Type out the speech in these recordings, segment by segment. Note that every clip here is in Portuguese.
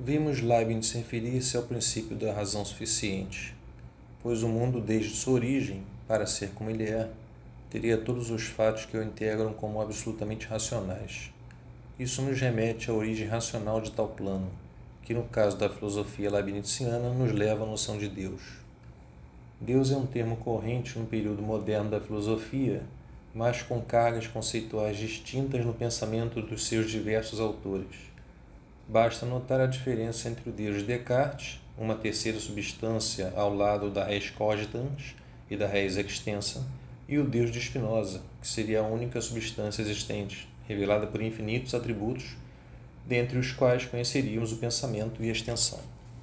Vimos Leibniz referir-se ao princípio da razão suficiente, pois o mundo, desde sua origem, para ser como ele é, teria todos os fatos que o integram como absolutamente racionais. Isso nos remete à origem racional de tal plano, que no caso da filosofia leibniziana nos leva à noção de Deus. Deus é um termo corrente no período moderno da filosofia, mas com cargas conceituais distintas no pensamento dos seus diversos autores. Basta notar a diferença entre o Deus de Descartes, uma terceira substância ao lado da res cogitans e da res extensa, e o Deus de Spinoza, que seria a única substância existente, revelada por infinitos atributos, dentre os quais conheceríamos o pensamento e a extensão.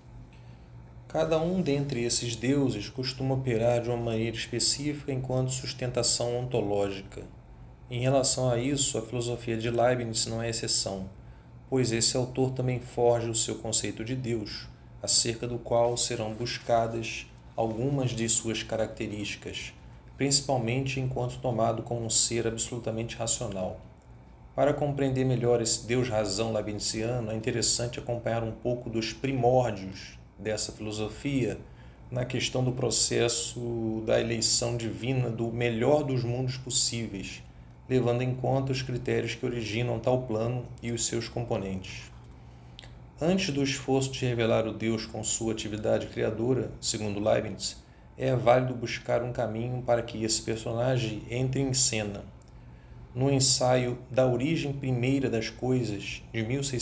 Cada um dentre esses deuses costuma operar de uma maneira específica enquanto sustentação ontológica. Em relação a isso, a filosofia de Leibniz não é exceção, pois esse autor também forja o seu conceito de Deus, acerca do qual serão buscadas algumas de suas características, principalmente enquanto tomado como um ser absolutamente racional. Para compreender melhor esse Deus-razão leibniziano, é interessante acompanhar um pouco dos primórdios dessa filosofia na questão do processo da eleição divina do melhor dos mundos possíveis, levando em conta os critérios que originam tal plano e os seus componentes. Antes do esforço de revelar o Deus com sua atividade criadora, segundo Leibniz, é válido buscar um caminho para que esse personagem entre em cena. No ensaio Da Origem Primeira das Coisas, de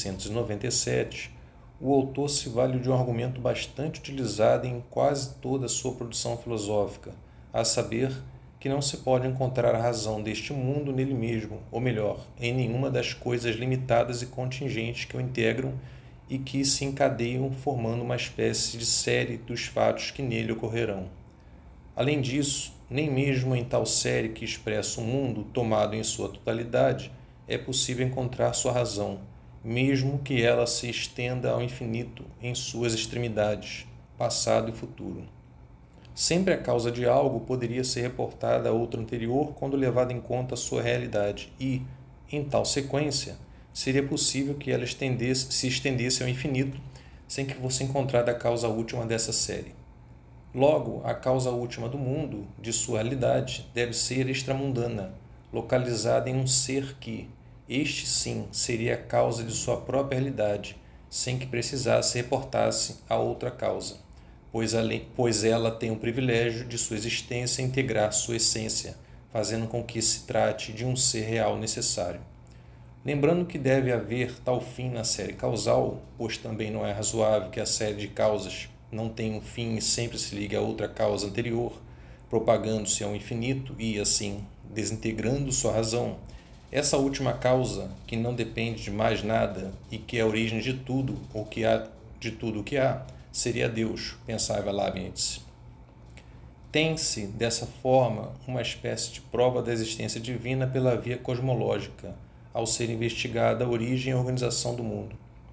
1697, o autor se vale de um argumento bastante utilizado em quase toda a sua produção filosófica, a saber, que não se pode encontrar a razão deste mundo nele mesmo, ou melhor, em nenhuma das coisas limitadas e contingentes que o integram e que se encadeiam formando uma espécie de série dos fatos que nele ocorrerão. Além disso, nem mesmo em tal série que expressa o mundo tomado em sua totalidade é possível encontrar sua razão, mesmo que ela se estenda ao infinito em suas extremidades, passado e futuro. Sempre a causa de algo poderia ser reportada a outra anterior quando levada em conta a sua realidade e, em tal sequência, seria possível que ela se estendesse ao infinito sem que fosse encontrada a causa última dessa série. Logo, a causa última do mundo, de sua realidade, deve ser extramundana, localizada em um ser que, este sim, seria a causa de sua própria realidade, sem que precisasse reportar-se a outra causa. Pois ela tem o privilégio de sua existência integrar sua essência, fazendo com que se trate de um ser real necessário. Lembrando que deve haver tal fim na série causal, pois também não é razoável que a série de causas não tenha um fim e sempre se ligue a outra causa anterior, propagando-se ao infinito e, assim, desintegrando sua razão. Essa última causa, que não depende de mais nada e que é a origem de tudo o que há, seria Deus, pensava Leibniz. Tem-se, dessa forma, uma espécie de prova da existência divina pela via cosmológica, ao ser investigada a origem e a organização do mundo.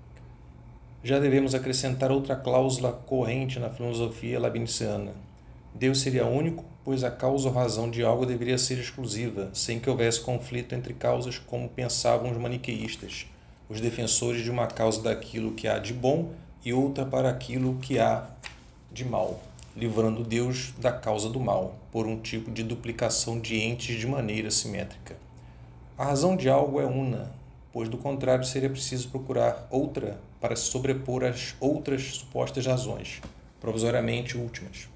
Já devemos acrescentar outra cláusula corrente na filosofia leibniziana. Deus seria único, pois a causa ou razão de algo deveria ser exclusiva, sem que houvesse conflito entre causas como pensavam os maniqueístas, os defensores de uma causa daquilo que há de bom e outra para aquilo que há de mal, livrando Deus da causa do mal, por um tipo de duplicação de entes de maneira simétrica. A razão de algo é una, pois do contrário seria preciso procurar outra para se sobrepor às outras supostas razões, provisoriamente últimas.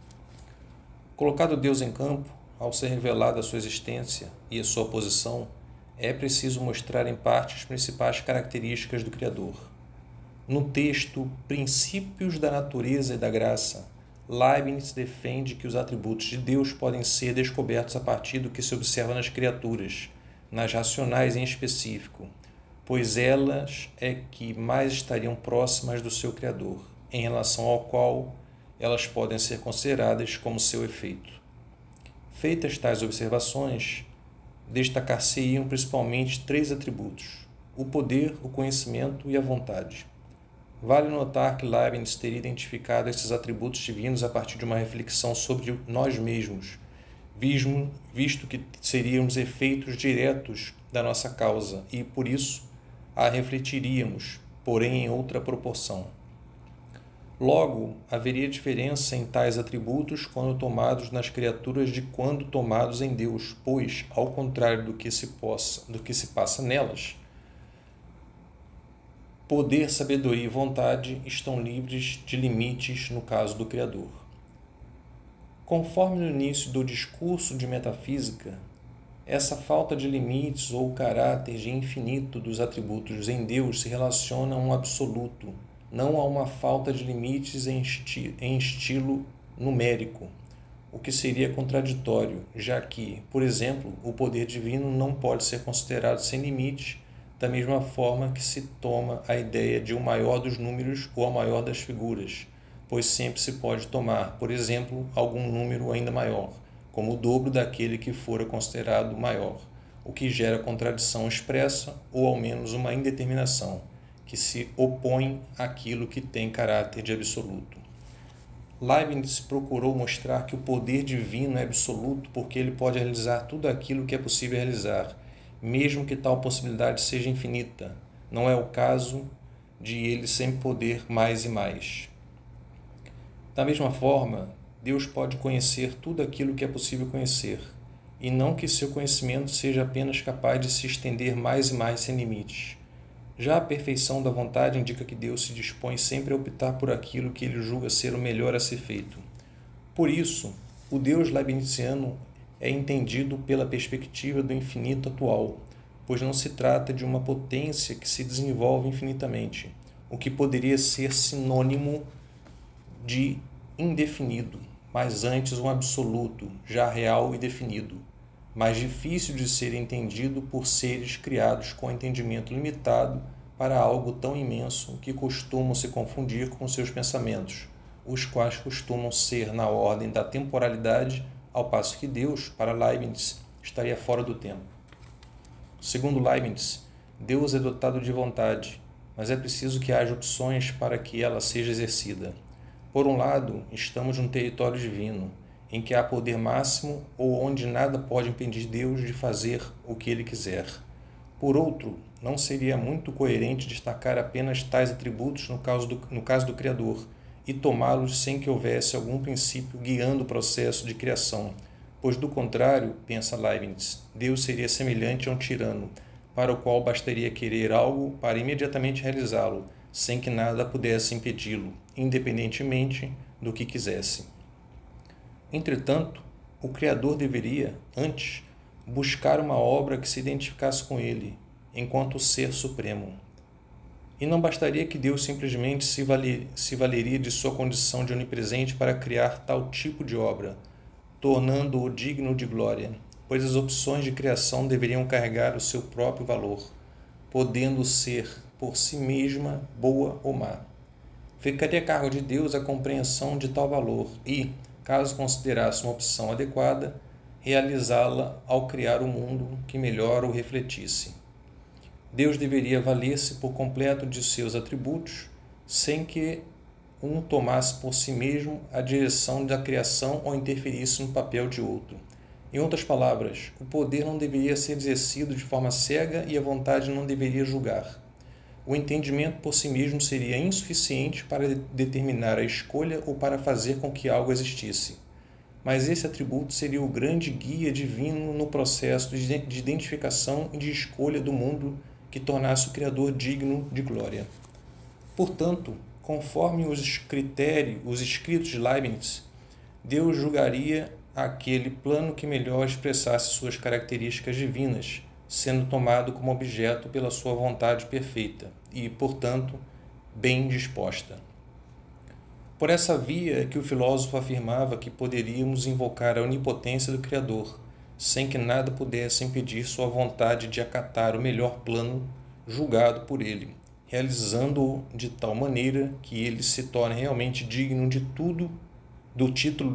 Colocado Deus em campo, ao ser revelada a sua existência e a sua posição, é preciso mostrar em parte as principais características do Criador. No texto Princípios da Natureza e da Graça, Leibniz defende que os atributos de Deus podem ser descobertos a partir do que se observa nas criaturas, nas racionais em específico, pois elas é que mais estariam próximas do seu Criador, em relação ao qual elas podem ser consideradas como seu efeito. Feitas tais observações, destacar-se-iam principalmente 3 atributos: o poder, o conhecimento e a vontade. Vale notar que Leibniz teria identificado esses atributos divinos a partir de uma reflexão sobre nós mesmos, visto que seriam os efeitos diretos da nossa causa e, por isso, a refletiríamos, porém em outra proporção. Logo, haveria diferença em tais atributos quando tomados nas criaturas de quando tomados em Deus, pois, ao contrário do que se passa nelas, poder, sabedoria e vontade estão livres de limites no caso do Criador. Conforme no início do discurso de metafísica, essa falta de limites ou caráter de infinito dos atributos em Deus se relaciona a um absoluto, não a uma falta de limites em estilo numérico, o que seria contraditório, já que, por exemplo, o poder divino não pode ser considerado sem limites, da mesma forma que se toma a ideia de o maior dos números ou a maior das figuras, pois sempre se pode tomar, por exemplo, algum número ainda maior, como o dobro daquele que fora considerado maior, o que gera contradição expressa ou ao menos uma indeterminação, que se opõe àquilo que tem caráter de absoluto. Leibniz procurou mostrar que o poder divino é absoluto porque ele pode realizar tudo aquilo que é possível realizar, mesmo que tal possibilidade seja infinita. Não é o caso de ele sempre poder mais e mais. Da mesma forma, Deus pode conhecer tudo aquilo que é possível conhecer, e não que seu conhecimento seja apenas capaz de se estender mais e mais sem limites. Já a perfeição da vontade indica que Deus se dispõe sempre a optar por aquilo que ele julga ser o melhor a ser feito. Por isso, o Deus leibniziano é entendido pela perspectiva do infinito atual, pois não se trata de uma potência que se desenvolve infinitamente, o que poderia ser sinônimo de indefinido, mas antes um absoluto, já real e definido, mais difícil de ser entendido por seres criados com entendimento limitado para algo tão imenso que costumam se confundir com seus pensamentos, os quais costumam ser na ordem da temporalidade, ao passo que Deus, para Leibniz, estaria fora do tempo. Segundo Leibniz, Deus é dotado de vontade, mas é preciso que haja opções para que ela seja exercida. Por um lado, estamos num território divino, em que há poder máximo ou onde nada pode impedir Deus de fazer o que ele quiser. Por outro, não seria muito coerente destacar apenas tais atributos no caso do Criador e tomá-los sem que houvesse algum princípio guiando o processo de criação, pois do contrário, pensa Leibniz, Deus seria semelhante a um tirano, para o qual bastaria querer algo para imediatamente realizá-lo, sem que nada pudesse impedi-lo, independentemente do que quisesse. Entretanto, o Criador deveria, antes, buscar uma obra que se identificasse com ele, enquanto ser supremo. E não bastaria que Deus simplesmente se valeria de sua condição de onipresente para criar tal tipo de obra, tornando-o digno de glória, pois as opções de criação deveriam carregar o seu próprio valor, podendo ser, por si mesma, boa ou má. Ficaria a cargo de Deus a compreensão de tal valor e, caso considerasse uma opção adequada, realizá-la ao criar o mundo que melhor o refletisse. Deus deveria valer-se por completo de seus atributos, sem que um tomasse por si mesmo a direção da criação ou interferisse no papel de outro. Em outras palavras, o poder não deveria ser exercido de forma cega e a vontade não deveria julgar. O entendimento por si mesmo seria insuficiente para determinar a escolha ou para fazer com que algo existisse. Mas esse atributo seria o grande guia divino no processo de identificação e de escolha do mundo que tornasse o Criador digno de glória. Portanto, conforme os escritos de Leibniz, Deus julgaria aquele plano que melhor expressasse suas características divinas, sendo tomado como objeto pela sua vontade perfeita e, portanto, bem disposta. Por essa via é que o filósofo afirmava que poderíamos invocar a onipotência do Criador, sem que nada pudesse impedir sua vontade de acatar o melhor plano julgado por ele, realizando-o de tal maneira que ele se torne realmente digno de tudo, do título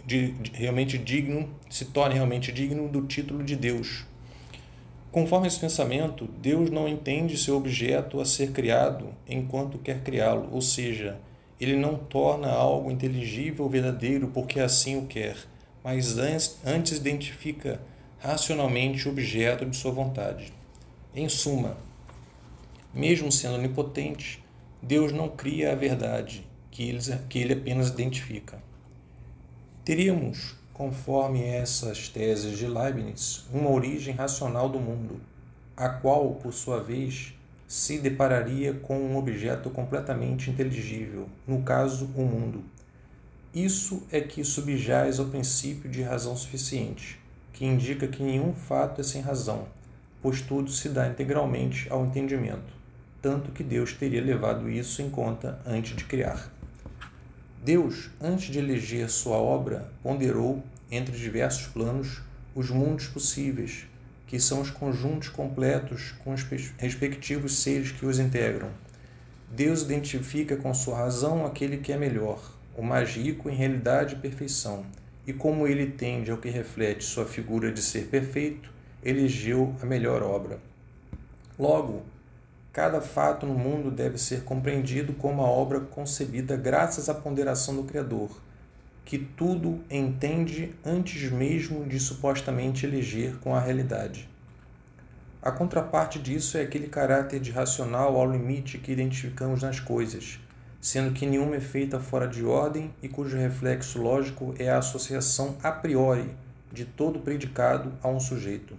se torne realmente digno do título de Deus. Conforme esse pensamento, Deus não entende seu objeto a ser criado enquanto quer criá-lo, ou seja, ele não torna algo inteligível ou verdadeiro porque assim o quer, mas antes identifica racionalmente o objeto de sua vontade. Em suma, Mesmo sendo onipotente, Deus não cria a verdade, que ele apenas identifica. Teríamos, conforme essas teses de Leibniz, uma origem racional do mundo, a qual, por sua vez, se depararia com um objeto completamente inteligível, no caso, o mundo. Isso é que subjaz ao princípio de razão suficiente, que indica que nenhum fato é sem razão, pois tudo se dá integralmente ao entendimento, tanto que Deus teria levado isso em conta antes de criar. Deus, antes de eleger sua obra, ponderou, entre diversos planos, os mundos possíveis, que são os conjuntos completos com os respectivos seres que os integram. Deus identifica com sua razão aquele que é melhor, o mais rico em realidade e perfeição, e como ele tende ao que reflete sua figura de ser perfeito, elegeu a melhor obra. Logo, cada fato no mundo deve ser compreendido como uma obra concebida graças à ponderação do Criador, que tudo entende antes mesmo de supostamente eleger com a realidade. A contraparte disso é aquele caráter de racional ao limite que identificamos nas coisas, sendo que nenhuma é feita fora de ordem e cujo reflexo lógico é a associação a priori de todo predicado a um sujeito.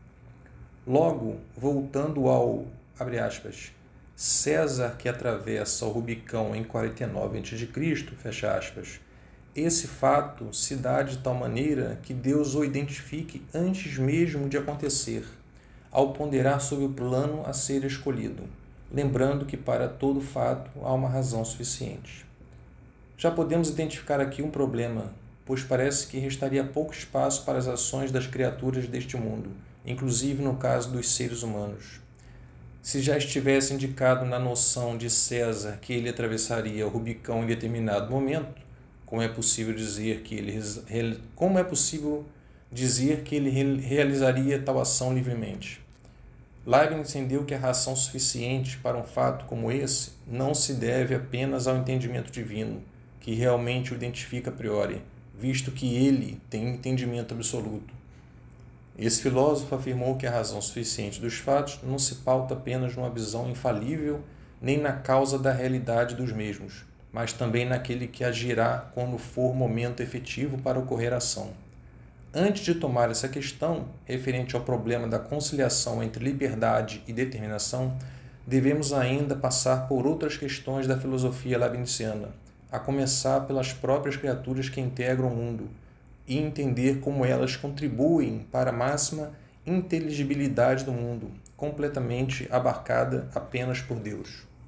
Logo, voltando ao, abre aspas, César que atravessa o Rubicão em 49 a.C., fecha aspas, esse fato se dá de tal maneira que Deus o identifique antes mesmo de acontecer, ao ponderar sobre o plano a ser escolhido, lembrando que para todo fato há uma razão suficiente. Já podemos identificar aqui um problema, pois parece que restaria pouco espaço para as ações das criaturas deste mundo, inclusive no caso dos seres humanos. Se já estivesse indicado na noção de César que ele atravessaria o Rubicão em determinado momento, como é possível dizer que ele realizaria tal ação livremente? Leibniz entendeu que a razão suficiente para um fato como esse não se deve apenas ao entendimento divino, que realmente o identifica a priori, visto que ele tem entendimento absoluto. Esse filósofo afirmou que a razão suficiente dos fatos não se pauta apenas numa visão infalível, nem na causa da realidade dos mesmos, mas também naquele que agirá quando for momento efetivo para ocorrer a ação. Antes de tomar essa questão, referente ao problema da conciliação entre liberdade e determinação, devemos ainda passar por outras questões da filosofia leibniziana, a começar pelas próprias criaturas que integram o mundo, e entender como elas contribuem para a máxima inteligibilidade do mundo, completamente abarcada apenas por Deus.